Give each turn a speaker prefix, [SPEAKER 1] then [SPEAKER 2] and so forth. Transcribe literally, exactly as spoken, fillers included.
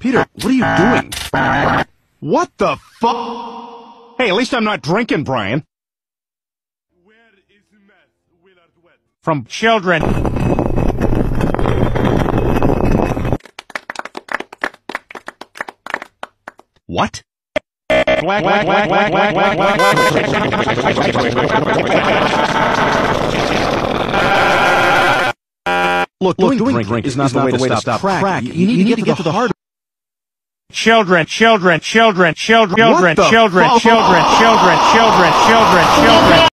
[SPEAKER 1] Peter, what are you doing? What the fuck? Hey, at least I'm not drinking, Brian.
[SPEAKER 2] Where is meth, Willard Webb?
[SPEAKER 1] From children. What? Whack, whack, whack, whack, whack, whack, whack, whack. Look, doing, doing drink, drink is not, is the, not way the way to stop crack. crack. You, you, need you need to get, get to the heart of children, children, children, children, children, children, children, children, children, children, children.